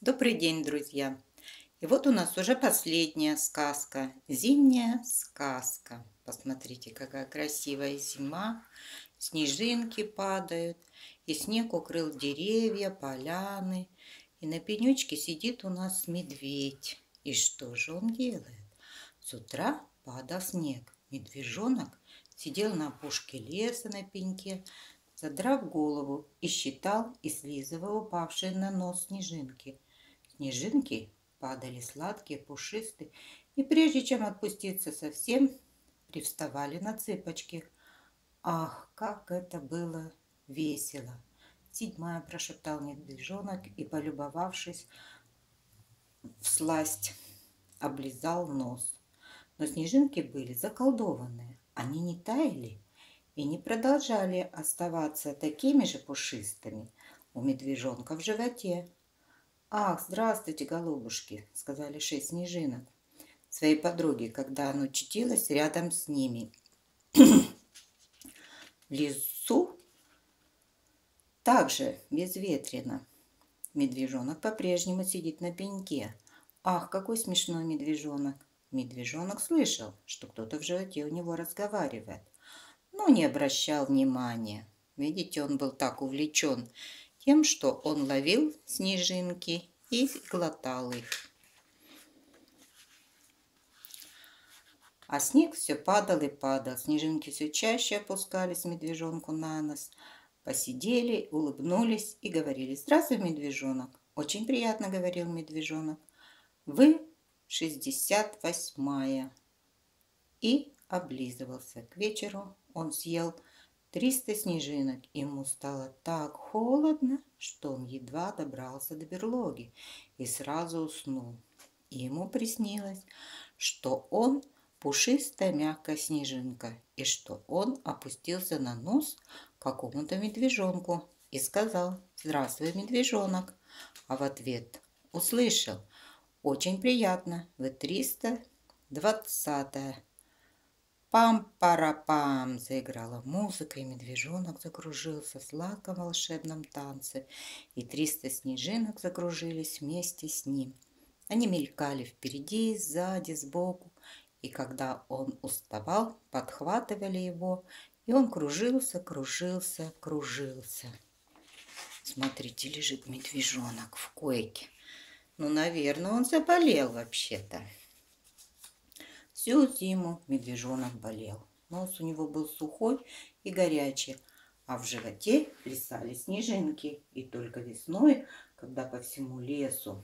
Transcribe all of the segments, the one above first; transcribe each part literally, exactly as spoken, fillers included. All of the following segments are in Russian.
Добрый день, друзья! И вот у нас уже последняя сказка. Зимняя сказка. Посмотрите, какая красивая зима. Снежинки падают, и снег укрыл деревья, поляны. И на пенечке сидит у нас медведь. И что же он делает? С утра падал снег. Медвежонок сидел на опушке леса на пеньке, задрав голову, и считал и слизывал упавшие на нос снежинки. Снежинки падали сладкие, пушистые, и прежде чем отпуститься совсем, привставали на цыпочки. Ах, как это было весело! Седьмая, прошептал медвежонок и, полюбовавшись всласть, облизал нос. Но снежинки были заколдованные, они не таяли и не продолжали оставаться такими же пушистыми у медвежонка в животе. «Ах, здравствуйте, голубушки!» — сказали шесть снежинок своей подруге, когда она очутилась рядом с ними. В лесу также безветренно. Медвежонок по-прежнему сидит на пеньке. Ах, какой смешной медвежонок! Медвежонок слышал, что кто-то в животе у него разговаривает, но не обращал внимания. Видите, он был так увлечен тем, что он ловил снежинки и глотал их. А снег все падал и падал. Снежинки все чаще опускались медвежонку на нос. Посидели, улыбнулись и говорили: «Здравствуй, медвежонок!» «Очень приятно», — говорил медвежонок. «Вы шестьдесят восьмая». И облизывался. К вечеру он съел триста снежинок. Ему стало так холодно, что он едва добрался до берлоги и сразу уснул. И ему приснилось, что он пушистая мягкая снежинка, и что он опустился на нос какому-то медвежонку и сказал: «Здравствуй, медвежонок!» А в ответ услышал: «Очень приятно, вы триста двадцатая». Пам-пара-пам! Заиграла музыка, и медвежонок закружился в сладком волшебном танце, и триста снежинок закружились вместе с ним. Они мелькали впереди, сзади, сбоку, и когда он уставал, подхватывали его, и он кружился, кружился, кружился. Смотрите, лежит медвежонок в койке. Ну, наверное, он заболел вообще-то. Всю зиму медвежонок болел. Нос у него был сухой и горячий, а в животе плясали снежинки. И только весной, когда по всему лесу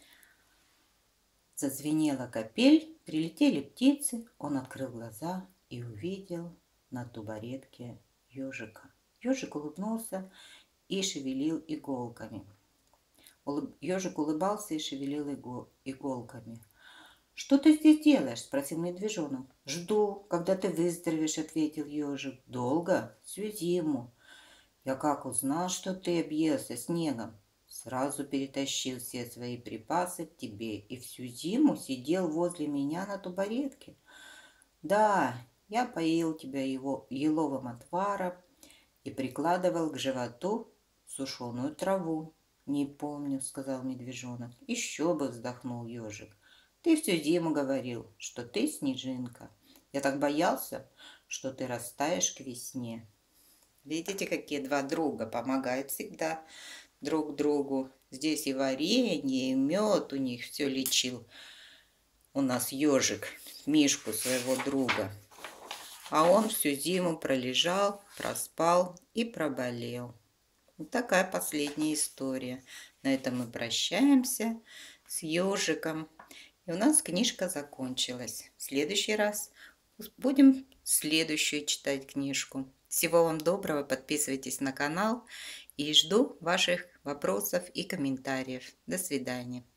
зазвенела капель, прилетели птицы, он открыл глаза и увидел на табуретке ежика. Ежик улыбнулся и шевелил иголками. Ежик улыбался и шевелил иголками. «Что ты здесь делаешь?» — спросил медвежонок. «Жду, когда ты выздоровеешь», — ответил ежик. «Долго? Всю зиму. Я как узнал, что ты объелся снегом, сразу перетащил все свои припасы к тебе и всю зиму сидел возле меня на табуретке. Да, я поил тебя его еловым отваром и прикладывал к животу сушеную траву». «Не помню», — сказал медвежонок. «Еще бы», — вздохнул ежик. «Ты всю зиму говорил, что ты снежинка. Я так боялся, что ты растаешь к весне». Видите, какие два друга помогают всегда друг другу. Здесь и варенье, и мед у них все лечил. У нас ежик, Мишку, своего друга. А он всю зиму пролежал, проспал и проболел. Вот такая последняя история. На этом мы прощаемся с ежиком. И у нас книжка закончилась. В следующий раз будем следующую читать книжку. Всего вам доброго, подписывайтесь на канал и жду ваших вопросов и комментариев. До свидания.